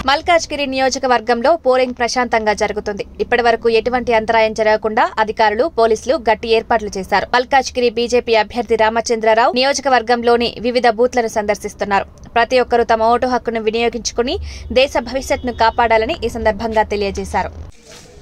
మల్కాజ్గిరి నియోజకవర్గంలో పోలింగ్ ప్రశాంతంగా జరుగుతుంది. ఇప్పటివరకు ఎటువంటి అంతరాయం జరగకుండా అధికారులు, పోలీసులు గట్టి ఏర్పాట్లు చేశారు. మల్కాజ్గిరి బీజేపీ అభ్యర్థి రామచంద్రరావు నియోజకవర్గంలోని వివిధ బూత్లను సందర్శిస్తున్నారు. ప్రతి ఒక్కరూ తమ ఓటు హక్కును వినియోగించుకుని దేశ భవిష్యత్తును కాపాడాలని ఈ సందర్భంగా తెలియజేశారు.